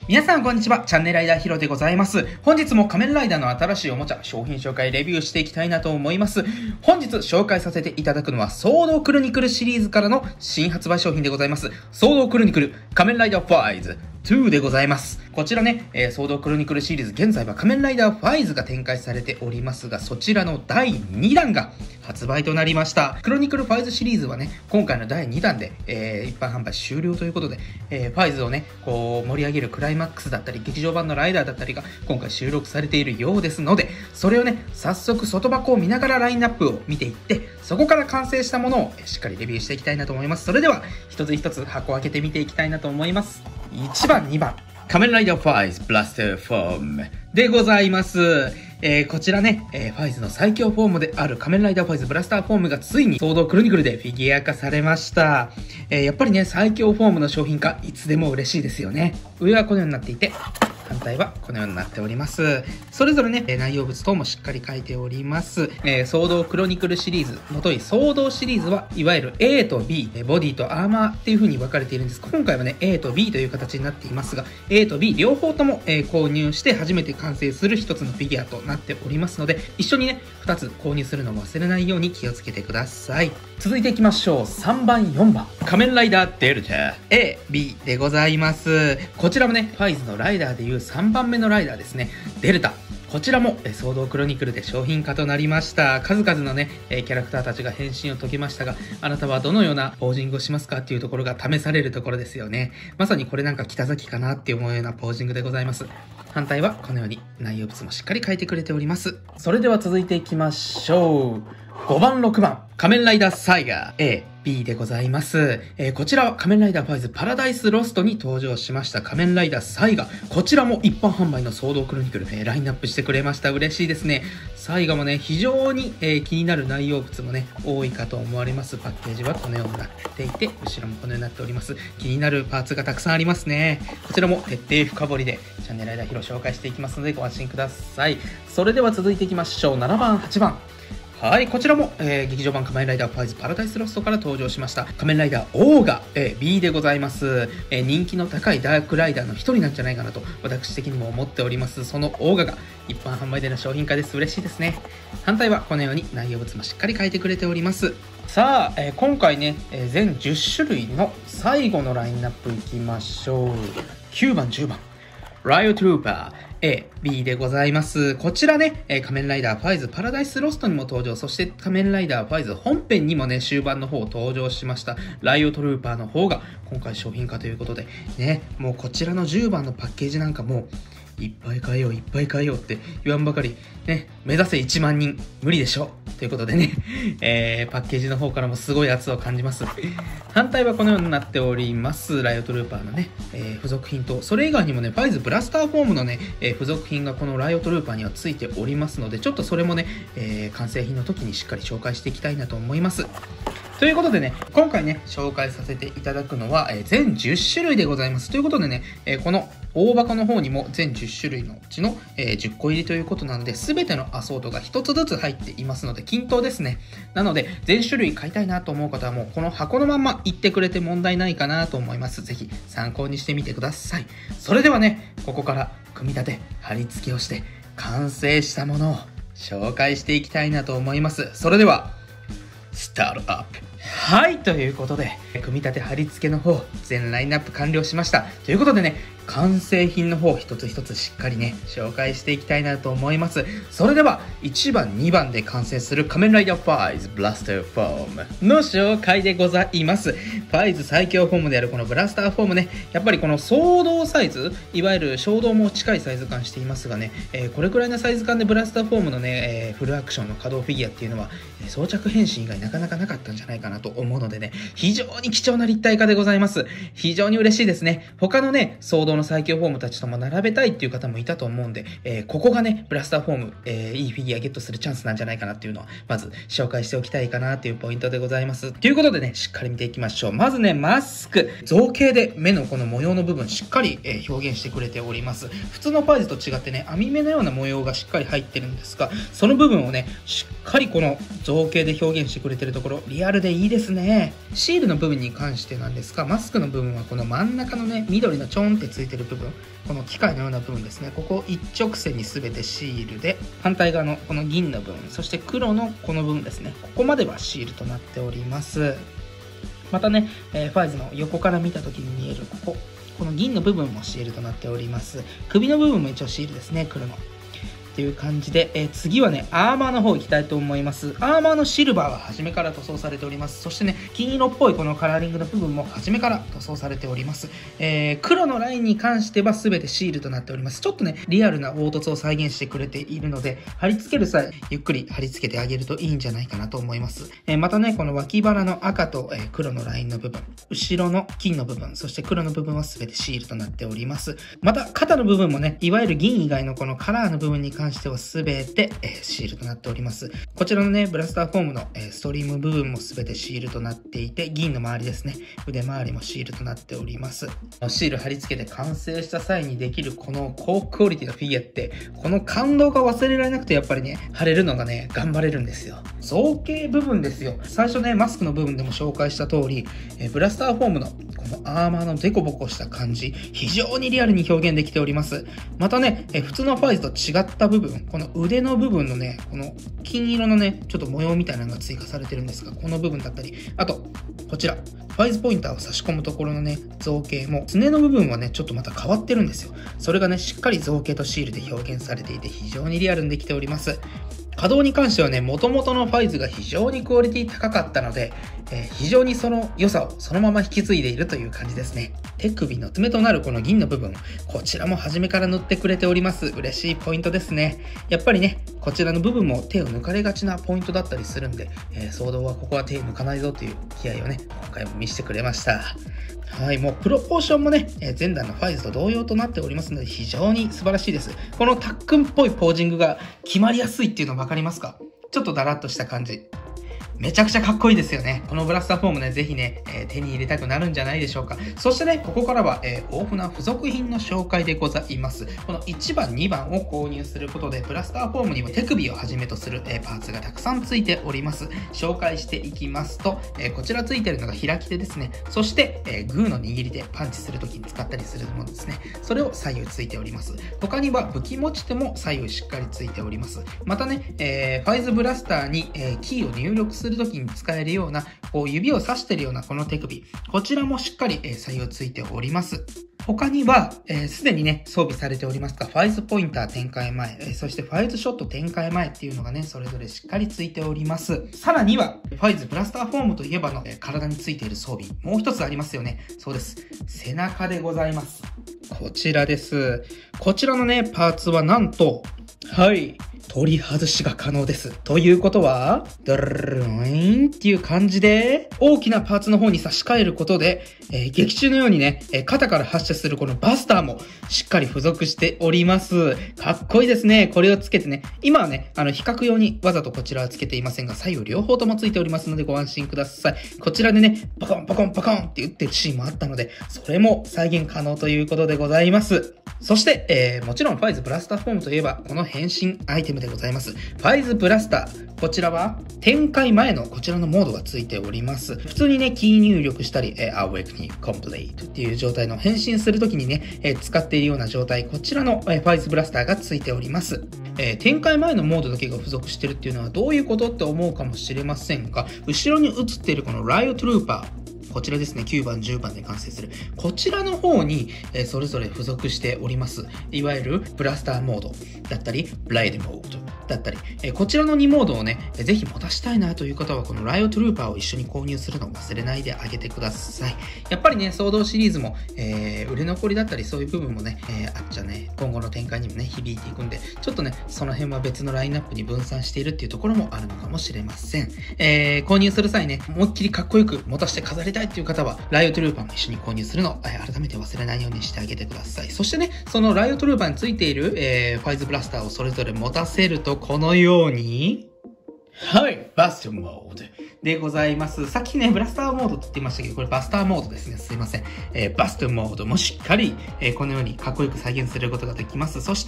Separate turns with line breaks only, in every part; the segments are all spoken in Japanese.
皆さんこんにちは。チャンネルライダーヒロでございます。本日も仮面ライダーの新しいおもちゃ、商品紹介レビューしていきたいなと思います。本日紹介させていただくのは、ソードクロニクルシリーズからの新発売商品でございます。ソードクロニクル仮面ライダーファイズ2でございます。こちらね、ソードクロニクルシリーズ、現在は仮面ライダーファイズが展開されておりますが、そちらの第2弾が発売となりました。クロニクルファイズシリーズはね、今回の第2弾で、一般販売終了ということで、ファイズをね、こう盛り上げるクライマックスだったり、劇場版のライダーだったりが今回収録されているようですので、それをね、早速外箱を見ながらラインナップを見ていって、そこから完成したものをしっかりレビューしていきたいなと思います。それでは、一つ一つ箱を開けてみていきたいなと思います。1番、2番。仮面ライダーファイズブラスターフォームでございます。こちらね、ファイズの最強フォームである仮面ライダーファイズブラスターフォームがついにソードクロニクルでフィギュア化されました。やっぱりね、最強フォームの商品化いつでも嬉しいですよね。上はこのようになっていて、反対はこのようになっております。それぞれね、内容物等もしっかり書いております。ソードクロニクルシリーズ、もといソードシリーズはいわゆる A と B、ボディとアーマーっていう風に分かれているんです。今回はね、A と B という形になっていますが、A と B 両方とも、購入して初めて完成する一つのフィギュアとなっておりますので、一緒にね、2つ購入するのも忘れないように気をつけてください。続いていきましょう。3番、4番。仮面ライダーデルタ A、B でございます。こちらもね、ファイズのライダーでいう3番目のライダーですね。デルタ。こちらもソードクロニクルで商品化となりました。数々のね、キャラクターたちが変身を遂げましたが、あなたはどのようなポージングをしますかっていうところが試されるところですよね。まさにこれなんか北崎かなって思うようなポージングでございます。反対はこのように内容物もしっかり書いてくれております。それでは続いていきましょう。5番、6番。仮面ライダーサイガー A、B でございます。こちらは仮面ライダーファイズパラダイスロストに登場しました仮面ライダーサイガ。こちらも一般販売のソードクロニクル、ラインナップしてくれました。嬉しいですね。サイガもね、非常に、気になる内容物もね、多いかと思われます。パッケージはこのようになっていて、後ろもこのようになっております。気になるパーツがたくさんありますね。こちらも徹底深掘りでチャンネルライダーヒロ紹介していきますのでご安心ください。それでは続いていきましょう。7番、8番。はい、こちらも、劇場版仮面ライダーファイズパラダイスロストから登場しました仮面ライダーオーガ、B でございます。人気の高いダークライダーの一人なんじゃないかなと私的にも思っております。そのオーガが一般販売での商品化です。嬉しいですね。反対はこのように内容物もしっかり書いてくれております。さあ、今回ね、全10種類の最後のラインナップいきましょう。9番、10番。ライオトルーパーA、B でございます。こちらね、仮面ライダーファイズパラダイスロストにも登場、そして仮面ライダーファイズ本編にもね、終盤の方登場しましたライオトルーパーの方が今回商品化ということで、ね、もうこちらの10番のパッケージなんかもいっぱい買えよう、いっぱい買えようって言わんばかり、ね、目指せ1万人、無理でしょということでね、パッケージの方からもすごい圧を感じます。反対はこのようになっております。ライオトルーパーのね、付属品と、それ以外にもね、ファイズブラスターフォームのね、付属品がこのライオトルーパーにはついておりますので、ちょっとそれもね、完成品の時にしっかり紹介していきたいなと思います。ということでね、今回ね、紹介させていただくのは、全10種類でございます。ということでね、この大箱の方にも全10種類のうちの、10個入りということなので、すべてのアソートが1つずつ入っていますので、均等ですね。なので、全種類買いたいなと思う方はもうこの箱のまんま行ってくれて問題ないかなと思います。ぜひ参考にしてみてください。それではね、ここから組み立て、貼り付けをして、完成したものを紹介していきたいなと思います。それでは、スタートアップ。はい、ということで、組み立て貼り付けの方、全ラインナップ完了しました。ということでね、完成品の方一つ一つしっかりね、紹介していきたいなと思います。それでは、1番、2番で完成する仮面ライダーファイズブラスターフォームの紹介でございます。ファイズ最強フォームであるこのブラスターフォームね、やっぱりこの総動サイズ、いわゆる衝動も近いサイズ感していますがね、これくらいのサイズ感でブラスターフォームのね、フルアクションの稼働フィギュアっていうのは、装着変身以外なかなかなかったんじゃないかなと思うのでね、非常に貴重な立体化でございます。非常に嬉しいですね。他のね、総動の最強フォームたちとも並べたいっていう方もいたと思うんで、ここがね、ブラスターフォーム、いいフィギュアゲットするチャンスなんじゃないかなっていうのは、まず紹介しておきたいかなっていうポイントでございます。ということでね、しっかり見ていきましょう。まずね、マスク。造形で目のこの模様の部分しっかり、表現してくれております。普通のファイズと違ってね、網目のような模様がしっかり入ってるんですが、その部分をね、しっかりこの造形で表現してくれてるところ、リアルでいいですね。シールの部分に関してなんですが、マスクの部分はこの真ん中のね、緑のちょんってついててる部分、この機械のような部分ですね、ここを一直線に全てシールで、反対側のこの銀の部分、そして黒のこの部分ですね、ここまではシールとなっております。またね、ファイズの横から見た時に見えるこの銀の部分もシールとなっております。首の部分も一応シールですね、黒の。っていう感じで、次はね、アーマーの方行きたいと思います。アーマーのシルバーは初めから塗装されております。そしてね、金色っぽいこのカラーリングの部分も初めから塗装されております。黒のラインに関しては全てシールとなっております。ちょっとね、リアルな凹凸を再現してくれているので、貼り付ける際、ゆっくり貼り付けてあげるといいんじゃないかなと思います。またね、この脇腹の赤と、黒のラインの部分、後ろの金の部分、そして黒の部分は全てシールとなっております。また、肩の部分もね、いわゆる銀以外のこのカラーの部分に関しては全てシールとなっております。こちらのね、ブラスターフォームのストリーム部分も全てシールとなっていて、銀の周りですね、腕周りもシールとなっております。シール貼り付けて完成した際にできるこの高クオリティのフィギュアって、この感動が忘れられなくて、やっぱりね、貼れるのがね、頑張れるんですよ。造形部分ですよ。最初ね、マスクの部分でも紹介した通り、ブラスターフォームのこのアーマーのデコボコした感じ、非常にリアルに表現できております。またね、普通のファイズと違った部分、この腕の部分のね、この金色のね、ちょっと模様みたいなのが追加されてるんですが、この部分だったり、あと、こちら、ファイズポインターを差し込むところのね、造形も、爪の部分はね、ちょっとまた変わってるんですよ。それがね、しっかり造形とシールで表現されていて、非常にリアルにできております。稼働に関してはね、元々のファイズが非常にクオリティ高かったので、非常にその良さをそのまま引き継いでいるという感じですね。手首の爪となるこの銀の部分、こちらも初めから塗ってくれております。嬉しいポイントですね。やっぱりね、こちらの部分も手を抜かれがちなポイントだったりするんで、騒動はここは手抜かないぞという気合をね、今回も見せてくれました。はい、もうプロポーションもね、前段のファイズと同様となっておりますので、非常に素晴らしいです。このタックンっぽいポージングが決まりやすいっていうの分かりますか？ちょっとダラッとした感じ。めちゃくちゃかっこいいですよね。このブラスターフォームね、ぜひね、手に入れたくなるんじゃないでしょうか。そしてね、ここからは、豊富な付属品の紹介でございます。この1番、2番を購入することで、ブラスターフォームには手首をはじめとする、パーツがたくさんついております。紹介していきますと、こちらついてるのが開き手ですね。そして、グーの握りでパンチするときに使ったりするものですね。それを左右ついております。他には武器持ち手も左右しっかりついております。またね、ファイズブラスターに、キーを入力するときに使えるような、こう指を指しているようなこの手首、こちらもしっかり左右ついております。他には、すでにね、装備されておりますが、ファイズポインター展開前、そしてファイズショット展開前っていうのがね、それぞれしっかりついております。さらには、ファイズブラスターフォームといえばの、体についている装備、もう一つありますよね。そうです。背中でございます。こちらです。こちらのね、パーツはなんと、はい。取り外しが可能です。ということは、ドルルーンっていう感じで、大きなパーツの方に差し替えることで、劇中のようにね、肩から発射するこのバスターもしっかり付属しております。かっこいいですね。これをつけてね、今はね、比較用にわざとこちらはつけていませんが、左右両方ともついておりますのでご安心ください。こちらでね、パコンパコンパコンって打ってるシーンもあったので、それも再現可能ということでございます。そして、もちろんファイズブラスターフォームといえば、この変身アイテムでございます。ファイズブラスター。こちらは、展開前のこちらのモードがついております。普通にね、キー入力したり、Awakening Complete っていう状態の変身するときにね、使っているような状態、こちらの、ファイズブラスターがついております。展開前のモードだけが付属してるっていうのはどういうことって思うかもしれませんが、後ろに映っているこのライオトルーパー。こちらですね、9番、10番で完成する。こちらの方に、それぞれ付属しております。いわゆるブラスターモードだったり、ブレイドモードだったり、こちらの2モードをね、ぜひ持たしたいなという方は、このライオトルーパーを一緒に購入するのを忘れないであげてください。やっぱりね、騒動シリーズも、売れ残りだったり、そういう部分もね、あっちゃね、今後の展開にもね、響いていくんで、ちょっとね、その辺は別のラインナップに分散しているっていうところもあるのかもしれません。購入する際ね、思いっきりかっこよく持たせて飾りたいっていう方は、ライオトルーパーも一緒に購入するのを、改めて忘れないようにしてあげてください。そしてね、そのライオトルーパーについている、ファイズブラスターをそれぞれ持たせると、このように、はい、バストモードでございます。さっきね、ブラスターモードって言ってましたけど、これバスターモードですね。すいません。バストモードもしっかり、このようにかっこよく再現することができます。そして、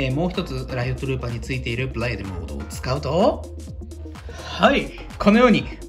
もう一つ、ライオトルーパーについているブレイドモードを使うと、はい。このように、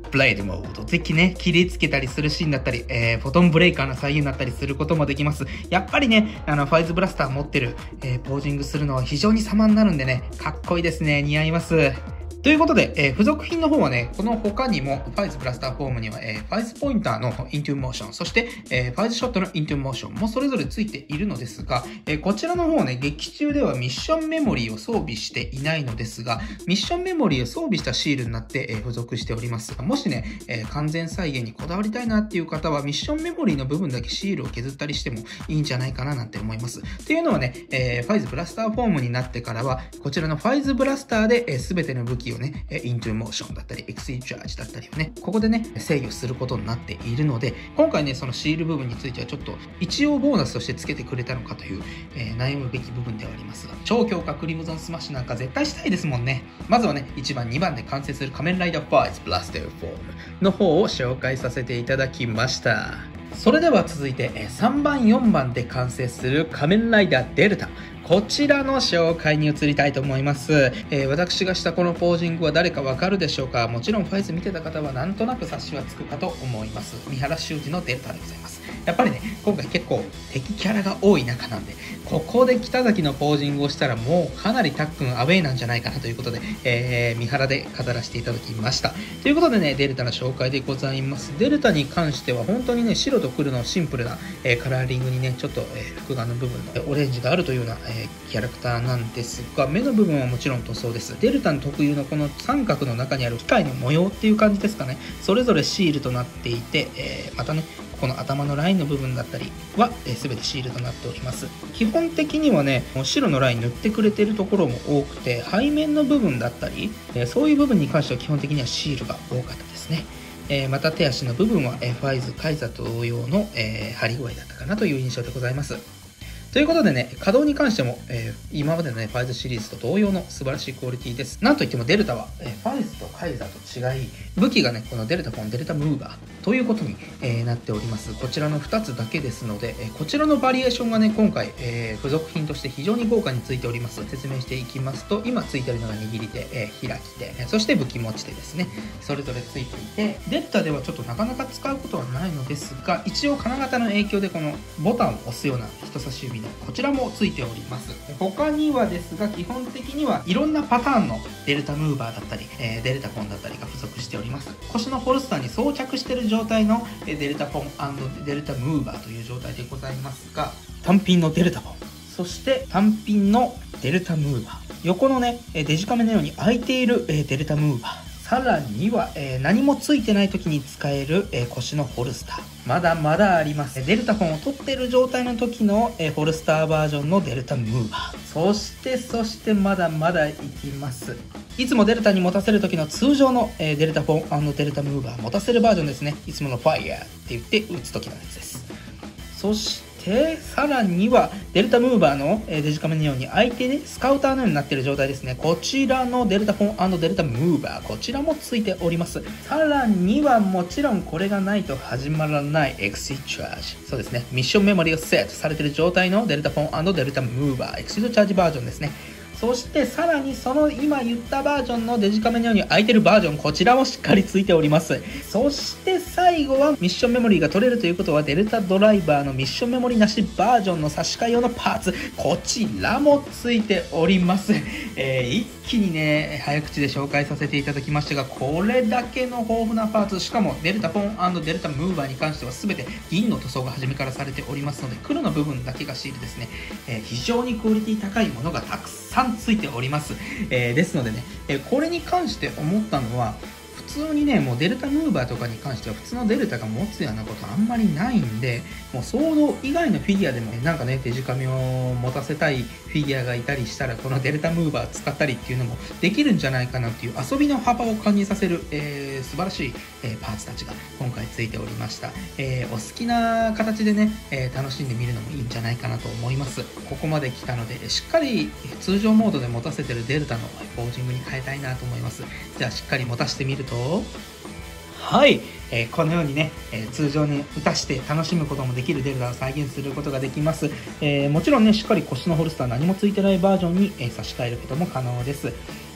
ブレードモード。ぜひね、切りつけたりするシーンだったり、フォトンブレイカーの再現だったりすることもできます。やっぱりね、ファイズブラスター持ってる、ポージングするのは非常に様になるんでね、かっこいいですね。似合います。ということで、付属品の方はね、この他にも、ファイズブラスターフォームには、ファイズポインターのイントゥモーション、そして、ファイズショットのイントゥモーションもそれぞれついているのですが、こちらの方ね、劇中ではミッションメモリーを装備していないのですが、ミッションメモリーを装備したシールになって、付属しております。もしね、完全再現にこだわりたいなっていう方は、ミッションメモリーの部分だけシールを削ったりしてもいいんじゃないかななんて思います。っていうのはね、ファイズブラスターフォームになってからは、こちらのファイズブラスターで、全ての武器をね、イントゥモーションだったり、エクシーチャージだったりをね、ここでね、制御することになっているので、今回ね、そのシール部分についてはちょっと、一応ボーナスとして付けてくれたのかという、悩むべき部分ではありますが、超強化クリムゾンスマッシュなんか絶対したいですもんね。まずはね、1番、2番で完成する仮面ライダーファイズブラスターフォームの方を紹介させていただきました。それでは続いて、3番、4番で完成する仮面ライダーデルタ。こちらの紹介に移りたいと思います。私がしたこのポージングは誰かわかるでしょうか？もちろんファイズ見てた方はなんとなく察しはつくかと思います。三原修司のデルタでございます。やっぱりね、今回結構敵キャラが多い中なんで、ここで北崎のポージングをしたらもうかなりタックンアウェイなんじゃないかなということで、三原で飾らせていただきました。ということでね、デルタの紹介でございます。デルタに関しては本当にね、白と黒のシンプルな、カラーリングにね、ちょっと、複眼の部分のオレンジがあるというような、キャラクターなんですが、目の部分はもちろん塗装です。デルタの特有のこの三角の中にある機械の模様っていう感じですかね。それぞれシールとなっていて、またね、この頭のラインの部分だったりは、全てシールとなっております。基本的にはね、白のライン塗ってくれてるところも多くて、背面の部分だったり、そういう部分に関しては基本的にはシールが多かったですね。また手足の部分は、ファイズ、カイザと同様の、張り具合だったかなという印象でございます。ということでね、稼働に関しても、今までのね、ファイズシリーズと同様の素晴らしいクオリティです。なんといってもデルタは、ファイズとカイザーと違い、武器がね、このデルタフォン、デルタムーバーということに、なっております。こちらの2つだけですので、こちらのバリエーションがね、今回、付属品として非常に豪華についております。説明していきますと、今ついているのが握り手、開き手、そして武器持ち手ですね。それぞれついていて、デルタではちょっとなかなか使うことはないのですが、一応金型の影響でこのボタンを押すような人差し指のこちらもついております。他にはですが、基本的にはいろんなパターンのデルタムーバーだったり、デルタフォンだったりが付属しております。腰のホルスターに装着している状態のデルタフォン&デルタムーバーという状態でございますが、単品のデルタフォン、そして単品のデルタムーバー、横のね、デジカメのように開いているデルタムーバー、さらには、何もついてない時に使える、腰のホルスター。まだまだあります。デルタフォンを取っている状態の時の、ホルスターバージョンのデルタムーバー。そしてまだまだいきます。いつもデルタに持たせる時の通常の、デルタフォン&デルタムーバー持たせるバージョンですね。いつものファイヤーって言って撃つ時のやつです。そしてさらにはデルタムーバーのデジカメのように相手でスカウターのようになっている状態ですね。こちらのデルタフォン&デルタムーバー、こちらもついております。さらにはもちろんこれがないと始まらないエクシチャージ、そうですね、ミッションメモリがセットされている状態のデルタフォン&デルタムーバーエクシトチャージバージョンですね。そしてさらにその今言ったバージョンのデジカメのように空いてるバージョン、こちらもしっかりついております。そして最後はミッションメモリーが取れるということはデルタドライバーのミッションメモリーなしバージョンの差し替え用のパーツ、こちらもついております。一気にね早口で紹介させていただきましたが、これだけの豊富なパーツ、しかもデルタフォン&デルタムーバーに関しては全て銀の塗装が初めからされておりますので、黒の部分だけがシールですね。非常にクオリティ高いものがたくさんついております。ですのでね、これに関して思ったのは、普通にね、もうデルタムーバーとかに関しては普通のデルタが持つようなことあんまりないんで、もう騒動以外のフィギュアでもなんかね、デジカメを持たせたいフィギュアがいたりしたら、このデルタムーバー使ったりっていうのもできるんじゃないかなっていう遊びの幅を感じさせる、素晴らしい、パーツたちが今回ついておりました。お好きな形でね、楽しんでみるのもいいんじゃないかなと思います。ここまで来たので、しっかり通常モードで持たせてるデルタのポージングに変えたいなと思います。じゃあしっかり持たせてみると、はい、このようにね、通常に打たして楽しむこともできるデルタを再現することができます。もちろんね、しっかり腰のホルスター何もついてないバージョンに、差し替えることも可能です。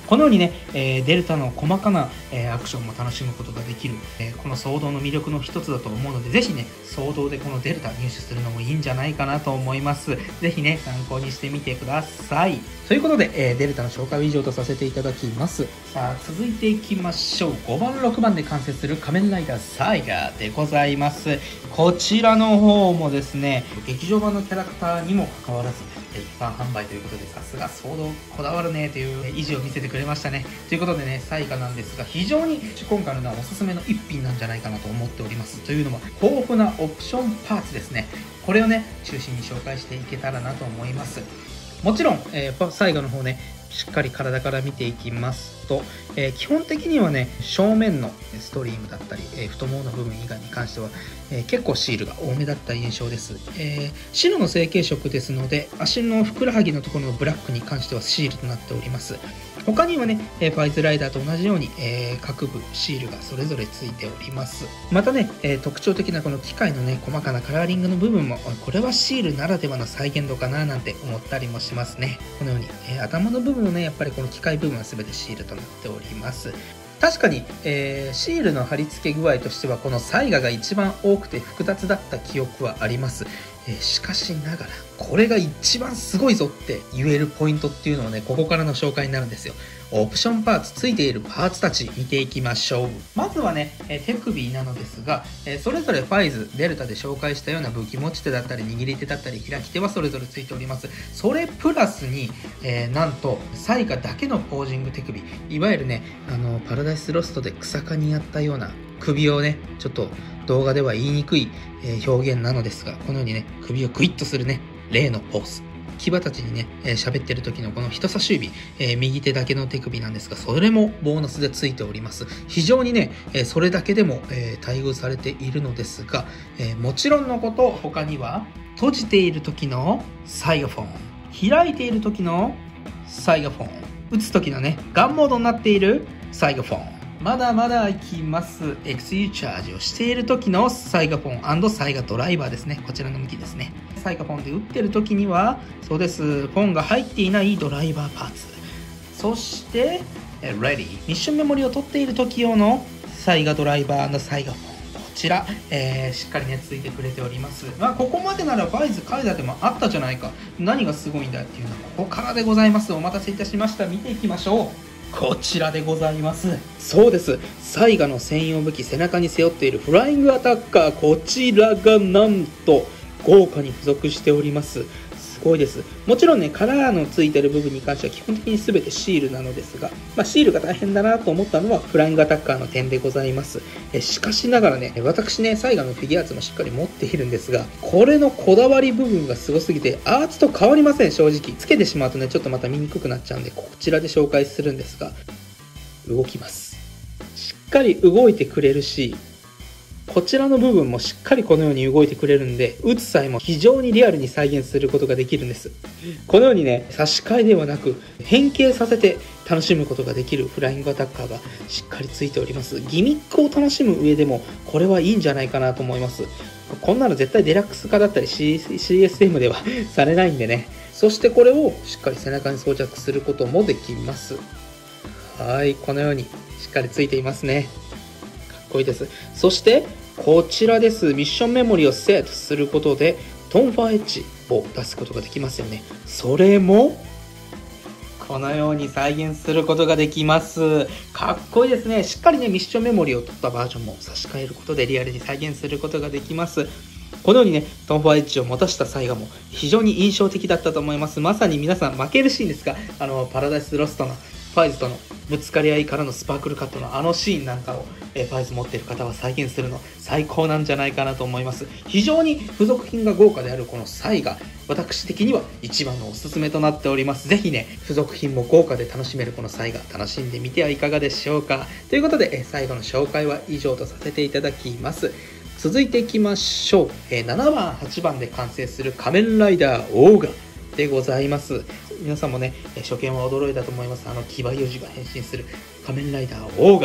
このようにね、デルタの細かな、アクションも楽しむことができる、このソードの魅力の一つだと思うので、ぜひね、ソードでこのデルタ入手するのもいいんじゃないかなと思います。ぜひね、参考にしてみてください。ということで、デルタの紹介は以上とさせていただきます。さあ、続いていきましょう。5番、6番で完成する仮面ライダーサイガーでございます。こちらの方もですね、劇場版のキャラクターにもかかわらず、一般販売ということで、さすがソードこだわるねという意地を見せてくれましたね。ということでね、サイガなんですが、非常に今回のはおすすめの一品なんじゃないかなと思っております。というのは、豊富なオプションパーツですね。これをね、中心に紹介していけたらなと思います。もちろん、サイガの方ね、しっかり体から見ていきますと、基本的にはね、正面のストリームだったり、太ももの部分以外に関しては、結構シールが多めだった印象です。白の成型色ですので、足のふくらはぎのところのブラックに関してはシールとなっております。他にはね、ファイズライダーと同じように、各部シールがそれぞれついております。またね、特徴的なこの機械のね、細かなカラーリングの部分も、これはシールならではの再現度かななんて思ったりもしますね。このように、頭の部分のね、やっぱりこの機械部分は全てシールとなっております。確かに、シールの貼り付け具合としてはこのサイガが一番多くて複雑だった記憶はあります。しかしながらこれが一番すごいぞって言えるポイントっていうのはね、ここからの紹介になるんですよ。オプションパーツ、ついているパーツたち見ていきましょう。まずはね、手首なのですが、それぞれファイズ、デルタで紹介したような武器持ち手だったり握り手だったり開き手はそれぞれついております。それプラスに、なんとサイガだけのポージング手首、いわゆるね、パラダイスロストで草刈にやったような首をね、ちょっと動画では言いにくい、表現なのですが、このようにね、首をグイッとするね、例のポーズ。牙たちにね、喋ってる時のこの人差し指、右手だけの手首なんですが、それもボーナスでついております。非常にね、それだけでも、待遇されているのですが、もちろんのこと、他には、閉じている時のサイガフォン、開いている時のサイガフォン、打つ時のね、ガンモードになっているサイガフォン、まだまだいきます。XU チャージをしている時のサイガフォン&サイガドライバーですね。こちらの向きですね。サイガフォンで打ってる時には、そうです。フォンが入っていないドライバーパーツ。そして、レディー。ミッションメモリを取っている時用のサイガドライバー&サイガフォン。こちら、しっかりね、ついてくれております。まあ、ここまでならバイズ、カイザでもあったじゃないか。何がすごいんだっていうのは、ここからでございます。お待たせいたしました。見ていきましょう。こちらでございます。そうです。サイガの専用武器、背中に背負っているフライングアタッカー、こちらがなんと豪華に付属しております。すごいです。もちろんね、カラーのついてる部分に関しては基本的に全てシールなのですが、シールが大変だなと思ったのはフライングアタッカーの点でございます。しかしながらね、私ね、サイガのフィギュアーツもしっかり持っているんですが、これのこだわり部分がすごすぎて、アーツと変わりません、正直。つけてしまうとね、ちょっとまた見にくくなっちゃうんで、こちらで紹介するんですが、動きます。しっかり動いてくれるし、こちらの部分もしっかりこのように動いてくれるんで、打つ際も非常にリアルに再現することができるんです。このようにね、差し替えではなく変形させて楽しむことができるフライングアタッカーがしっかりついております。ギミックを楽しむ上でもこれはいいんじゃないかなと思います。こんなの絶対デラックス化だったり CSM ではされないんでね。そしてこれをしっかり背中に装着することもできます。はい、このようにしっかりついていますね。かっこいいです。そしてこちらです。ミッションメモリをセットすることでトンファーエッジを出すことができますよね。それもこのように再現することができます。かっこいいですね。しっかりね、ミッションメモリを取ったバージョンも差し替えることでリアルに再現することができます。このようにね、トンファーエッジを持たしたサイガも非常に印象的だったと思います。まさに皆さん負けるシーンですが、パラダイスロストのファイズとのぶつかり合いからのスパークルカットのシーンなんかを、ファイズ持っている方は再現するの最高なんじゃないかなと思います。非常に付属品が豪華であるこのサイガ、私的には一番のおすすめとなっております。ぜひね、付属品も豪華で楽しめるこのサイガ、楽しんでみてはいかがでしょうか。ということで、最後の紹介は以上とさせていただきます。続いていきましょう。7番、8番で完成する仮面ライダーオーガでございます。皆さんもね、初見は驚いたと思います。騎馬勇士が変身する仮面ライダーオーガ。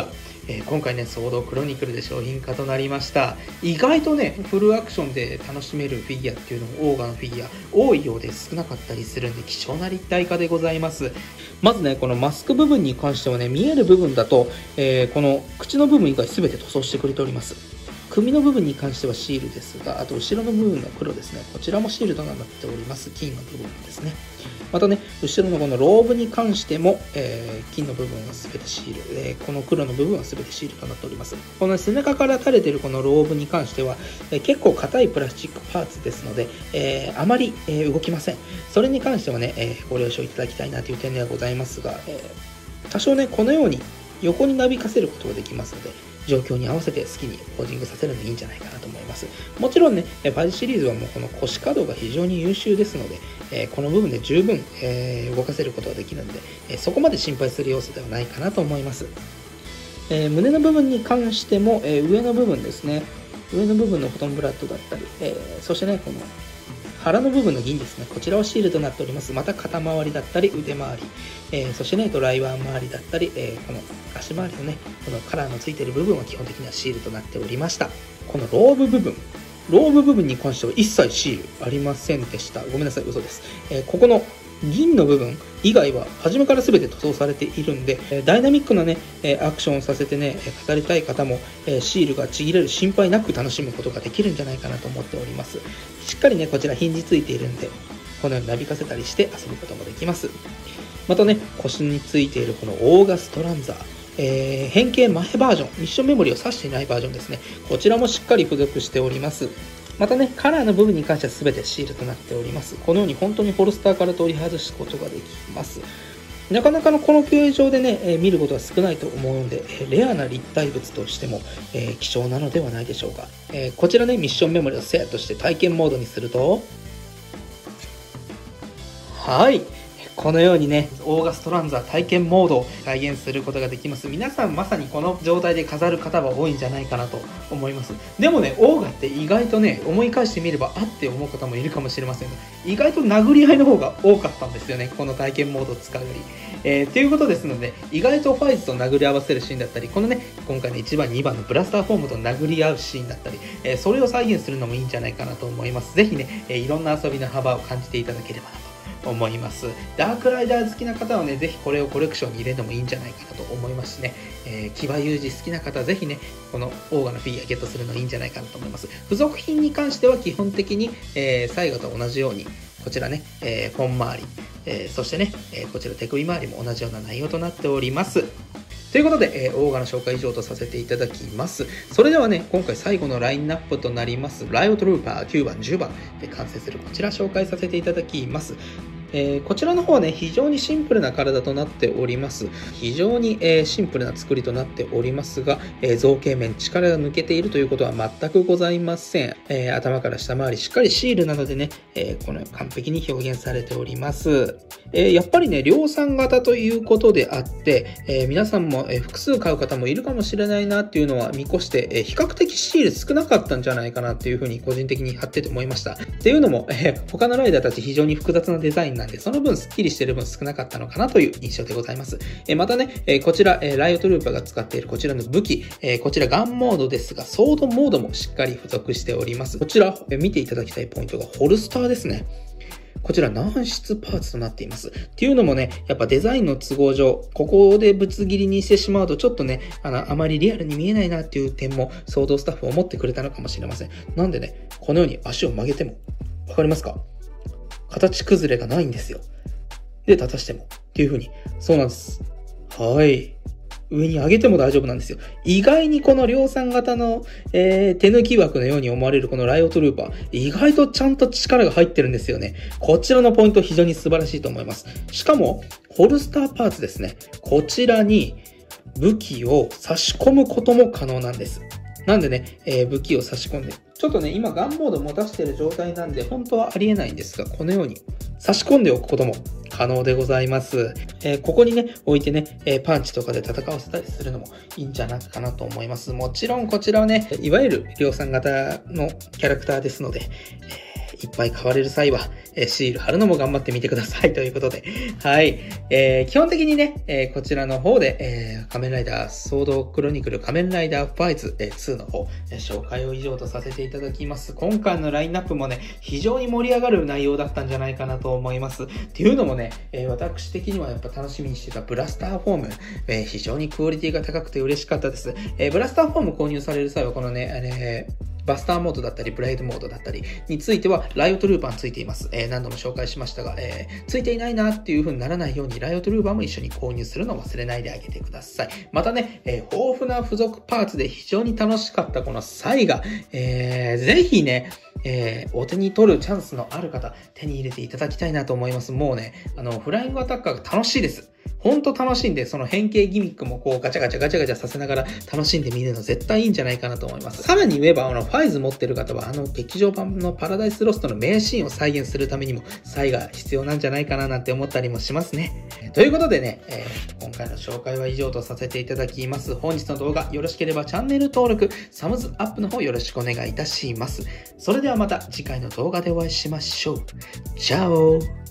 今回ね、ソードクロニクルで商品化となりました。意外とね、フルアクションで楽しめるフィギュアっていうのもオーガのフィギュア多いようで少なかったりするんで、貴重な立体化でございます。まずね、このマスク部分に関してはね、見える部分だと、この口の部分以外全て塗装してくれております。首の部分に関してはシールですが、あと後ろの部分の黒ですね、こちらもシールとなっております。金の部分ですね。またね、後ろのこのローブに関しても、金の部分は全てシール、この黒の部分は全てシールとなっております。この背中から垂れているこのローブに関しては、結構硬いプラスチックパーツですので、あまり、動きません。それに関してはね、ご了承いただきたいなという点ではございますが、多少ね、このように横になびかせることができますので、状況に合わせて好きにポージングさせるのいいんじゃないかなと思います。もちろんね、5シリーズはもうこの腰可動が非常に優秀ですので、この部分で十分、動かせることができるので、そこまで心配する要素ではないかなと思います。胸の部分に関しても、上の部分ですね、上の部分のフォトンブラッドだったり、そしてね、この腹の部分の銀ですね、こちらはシールとなっております。また肩周りだったり腕周り、そしてね、ドライバー周りだったり、この足回りのね、このカラーのついている部分は基本的にはシールとなっておりました。このローブ部分に関しては一切シールありませんでした。ごめんなさい、嘘です。ここの銀の部分以外は初めから全て塗装されているんで、ダイナミックなね、アクションをさせてね、語りたい方も、シールがちぎれる心配なく楽しむことができるんじゃないかなと思っております。しっかりね、こちらヒンジついているんで、このようになびかせたりして遊ぶこともできます。またね、腰についているこのオーガストランザー、変形前バージョン、ミッションメモリを指していないバージョンですね。こちらもしっかり付属しております。またね、カラーの部分に関しては全てシールとなっております。このように本当にホルスターから取り外すことができます。なかなかのこの形状でね、見ることは少ないと思うので、レアな立体物としても、貴重なのではないでしょうか。こちらね、ミッションメモリをセットして体験モードにすると、はい。このようにね、オーガストランザー体験モードを再現することができます。皆さんまさにこの状態で飾る方は多いんじゃないかなと思います。でもね、オーガって意外とね、思い返してみればあって思う方もいるかもしれませんが、意外と殴り合いの方が多かったんですよね、この体験モードを使うより。ということですので、意外とファイズと殴り合わせるシーンだったり、このね、今回の1番、2番のブラスターフォームと殴り合うシーンだったり、それを再現するのもいいんじゃないかなと思います。ぜひね、いろんな遊びの幅を感じていただければなと思います。ダークライダー好きな方はね、ぜひこれをコレクションに入れてもいいんじゃないかなと思いますしね、騎馬有事好きな方はぜひね、このオーガのフィギュアゲットするのいいんじゃないかなと思います。付属品に関しては基本的に、最後と同じように、こちらね、フォン周り、そしてね、こちら手首周りも同じような内容となっております。ということで、オーガの紹介以上とさせていただきます。それではね、今回最後のラインナップとなります、ライオトルーパー9番、10番で完成するこちら紹介させていただきます。こちらの方はね、非常にシンプルな体となっております。非常に、シンプルな作りとなっておりますが、造形面力が抜けているということは全くございません。頭から下回りしっかりシールなのでね、この完璧に表現されております。やっぱりね、量産型ということであって、皆さんも、複数買う方もいるかもしれないなっていうのは見越して、比較的シール少なかったんじゃないかなっていうふうに個人的に貼ってて思いました。っていうのも、他のライダーたち非常に複雑なデザインなんで、その分スッキリしている分少なかったのかなという印象でございます。またね、こちら、ライオトルーパーが使っているこちらの武器、こちらガンモードですが、ソードモードもしっかり付属しております。こちら、見ていただきたいポイントがホルスターですね。こちら軟質パーツとなっています。っていうのもね、やっぱデザインの都合上、ここでぶつ切りにしてしまうとちょっとね、あまりリアルに見えないなっていう点も、ソードスタッフ思ってくれたのかもしれません。なんでね、このように足を曲げても、わかりますか？形崩れがないんですよ。で、立たしても。っていう風に。そうなんです。はい。上に上げても大丈夫なんですよ。意外にこの量産型の、手抜き枠のように思われるこのライオトルーパー、意外とちゃんと力が入ってるんですよね。こちらのポイント非常に素晴らしいと思います。しかも、ホルスターパーツですね。こちらに武器を差し込むことも可能なんです。なんでね、武器を差し込んで、ちょっとね、今ガンモード持たせている状態なんで、本当はありえないんですが、このように差し込んでおくことも可能でございます。ここにね、置いてね、パンチとかで戦わせたりするのもいいんじゃないかなと思います。もちろんこちらはね、いわゆる量産型のキャラクターですので、 いっぱい買われる際は、シール貼るのも頑張ってみてくださいということで。はい。基本的にね、こちらの方で、仮面ライダーソードクロニクル仮面ライダーファイズ、2の方、紹介を以上とさせていただきます。今回のラインナップもね、非常に盛り上がる内容だったんじゃないかなと思います。っていうのもね、私的にはやっぱ楽しみにしてたブラスターフォーム、非常にクオリティが高くて嬉しかったです。ブラスターフォーム購入される際はこのね、バスターモードだったり、ブレードモードだったりについては、ライオットルーパーついています。何度も紹介しましたが、ついていないなっていう風にならないように、ライオットルーパーも一緒に購入するのを忘れないであげてください。またね、豊富な付属パーツで非常に楽しかったこのサイが、ぜひね、お手に取るチャンスのある方、手に入れていただきたいなと思います。もうね、フライングアタッカーが楽しいです。ほんと楽しんで、その変形ギミックもこうガチャガチャさせながら楽しんでみるの絶対いいんじゃないかなと思います。さらに言えば、ファイズ持ってる方は、劇場版のパラダイスロストの名シーンを再現するためにも、サイが必要なんじゃないかななんて思ったりもしますね。ということでね、今回の紹介は以上とさせていただきます。本日の動画よろしければチャンネル登録、サムズアップの方よろしくお願いいたします。それではまた次回の動画でお会いしましょう。チャオ